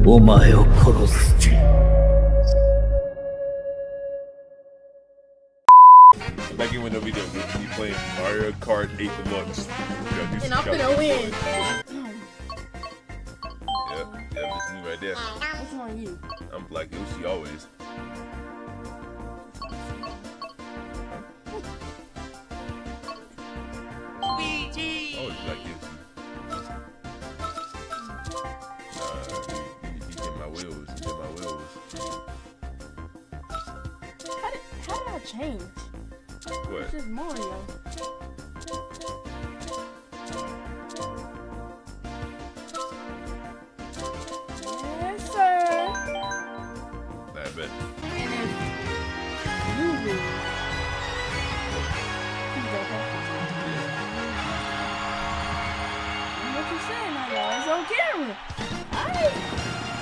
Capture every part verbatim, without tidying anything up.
お前を殺す。 Back in with no video, we be playing Mario Kart eight Deluxe. And I'm finna win. Yep, yep, that's me right there. What's on you? I'm Black Yoshi always. Luigi! Always Black Yoshi. Uh, he, he, he hit my wheels, he hit my wheels. How did, how did I change? What? It's just Mario. Yes, sir. I bet. And if you lose, you go back to what you saying now, y'all? It's on camera. Alright.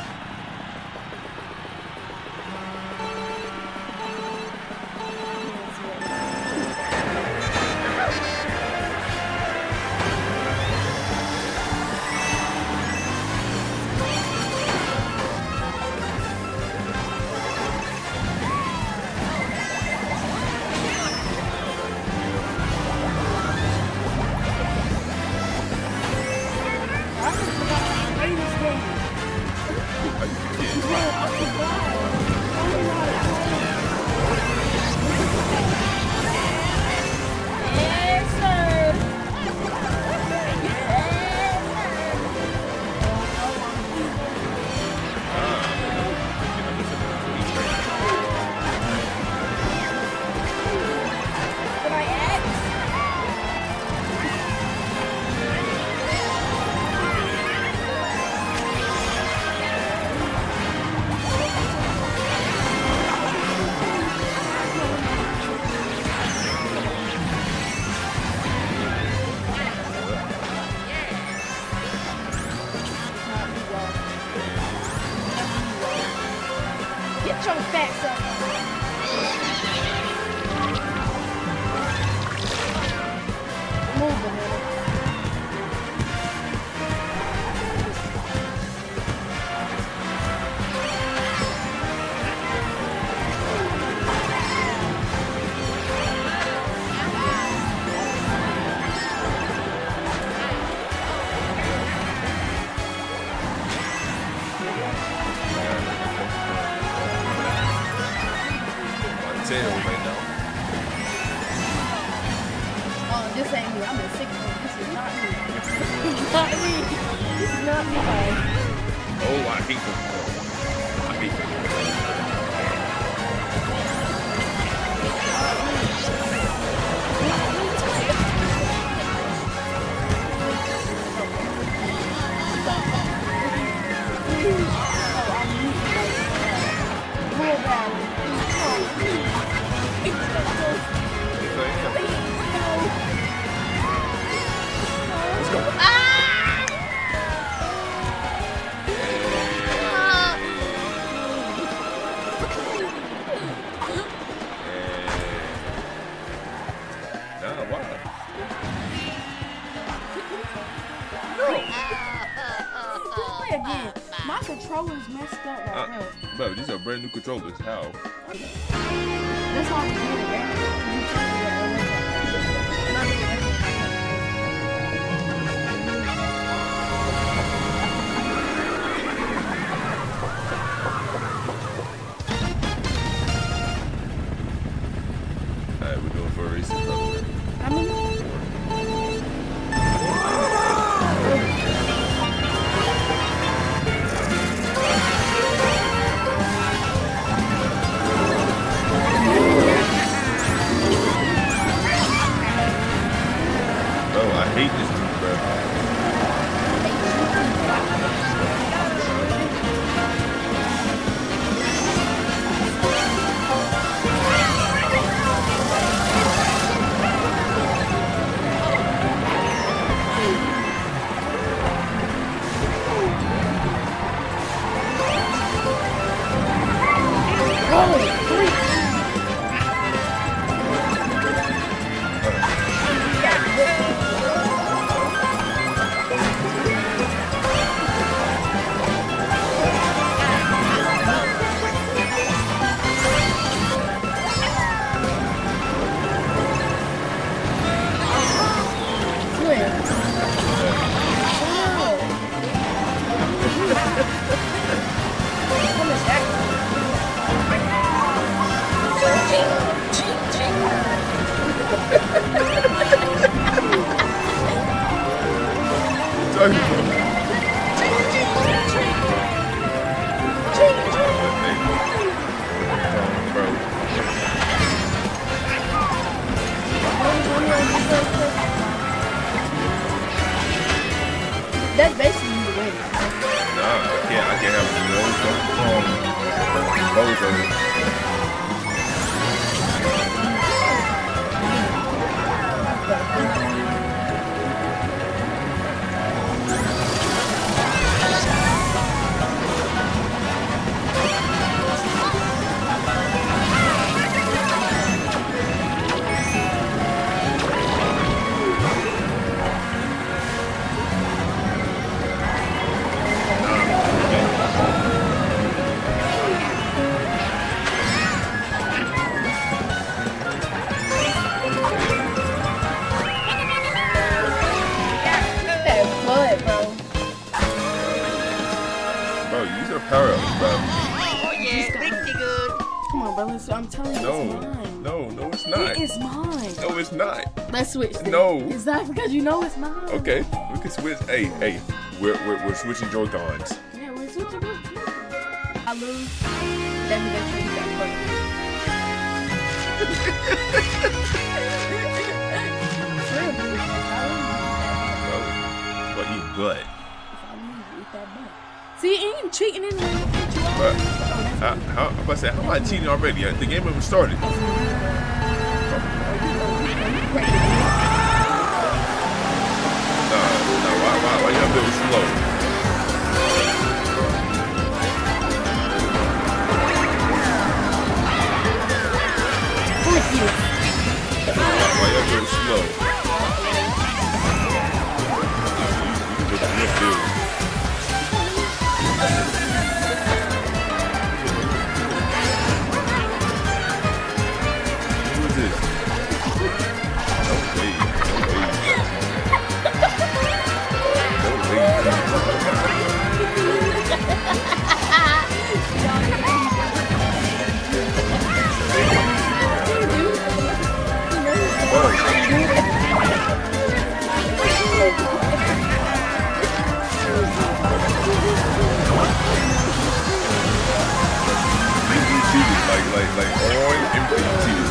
Get your facts up. Move a little. Tail right now. Oh, this ain't me. I'm in sixth grade. This is not me. This is not me. This is not me, guys. Oh, I hate them. I hate them. Again, my controller's messed up right uh, now. Bro, these are brand new controllers. How? That's all I'm doing, right? Alright, we're going for a race. I mean, bozo. Power up, bro. Oh yeah, pretty good. Come on, bro. So I'm telling you, No, it's mine. no, no, it's not. It is mine. No, it's not. Let's switch. Then. No. Is that because you know it's mine? Okay, we can switch. Hey, hey, we're we're, we're switching Joy-Cons. Yeah, we're switching. I lose. Then we get you that Bro, but eat butt. If I lose, eat that butt. See, ain't cheating in there. But how, how, I'm about to say, how am I cheating already? The game even started. Nah, nah, why, why, why y'all build slow? Fuck you. Why, why y'all build slow? You, you can build a build. Like, like, like, all empty tears.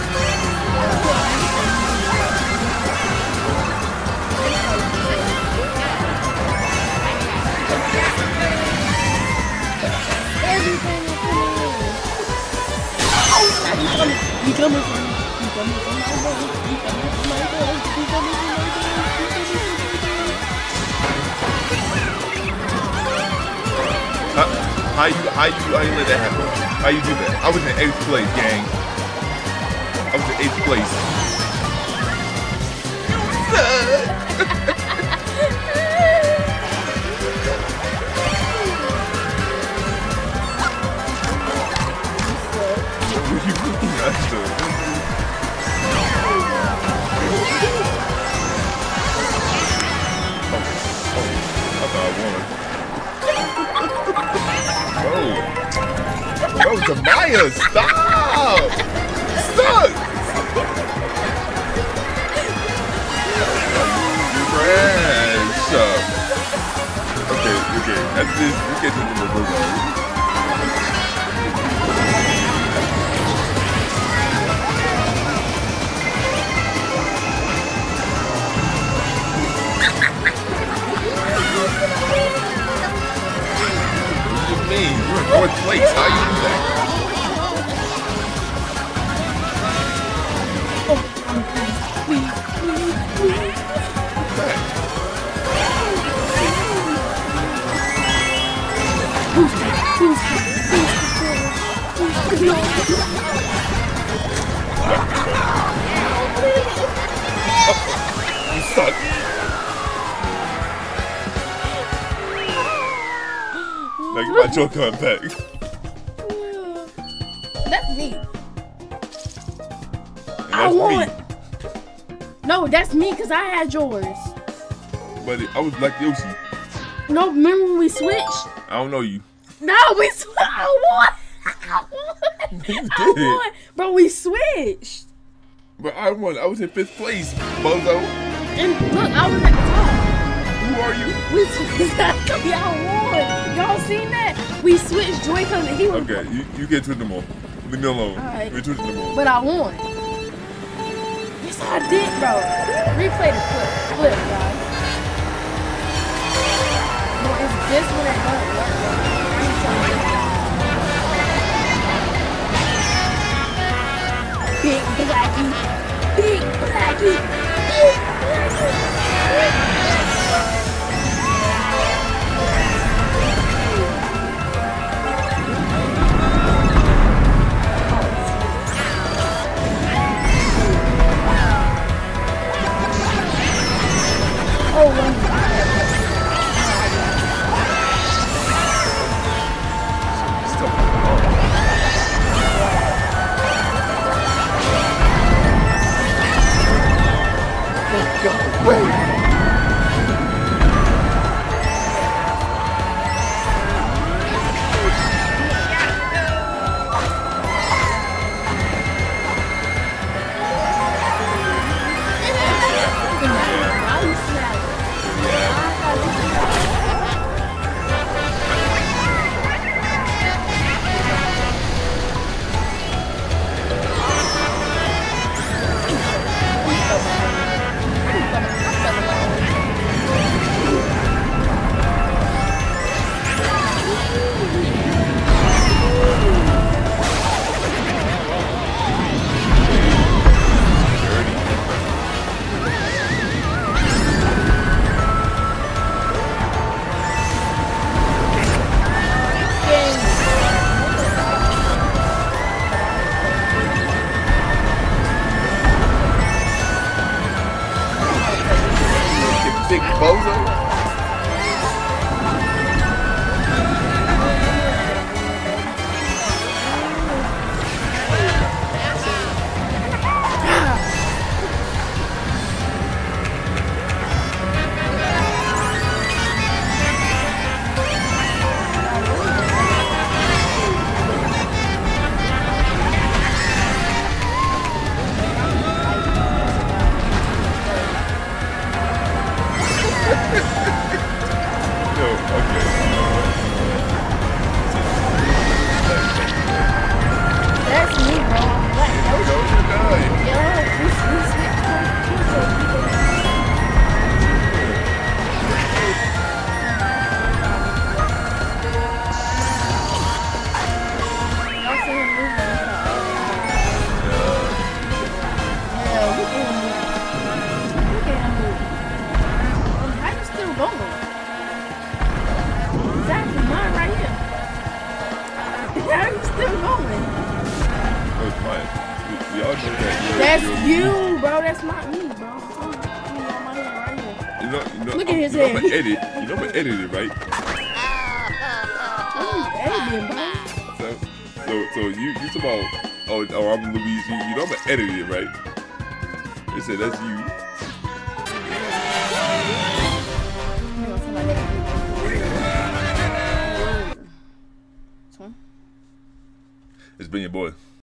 Everything is coming. You coming from me. You coming from my way. You coming from my way. You coming from my way. How, how you, how you, how you let that happen? How you do that? I was in eighth place, gang. I was in eighth place. Bro, Jemiah, stop! Stop! Trash! Okay, okay, after this, we get to the reverse. What do you mean? You're in fourth place. How you do that? You suck. Now get my Joy-Con back. That's me. And I that's want. me. No, that's me because I had yours. But it, I was like Yoshi. No, remember when we switched? I don't know you. No, we switched. I won. I won. You I did. won. Bro, we switched. But I won. I was in fifth place, bozo. And look, I was at the top. Who are you? We switched. Y'all won. Y'all seen that? We switched Joy-Con and he was. Okay, you, you get to them all. Leave me alone. Alright. We twist them all. But I won. Yes, I did, bro. Replay the clip, clip, guys. No, it's this when it doesn't work, bro. I'm telling you. Big bozo. That's me, bro. Like, no shit. Yo, we, we switch coaches, so we can- Y'all see him moving, he's like, yeah, look at him moving. Look at him moving. How you still going? Exactly, mine right here. How you still going? That's mine. We, we all know that. You're, That's you're, you, bro. That's not me, bro. I'm, I'm on my head right here. You know, you know, Look at his you know head. I'm gonna edit. You know I'm gonna edit it, right? What are you editing, bro? So, so, so you, you talk about, oh, oh, I'm Luigi. You know I'm gonna edit it, right? They said that's you. You know, somebody that can do that. It's been your boy.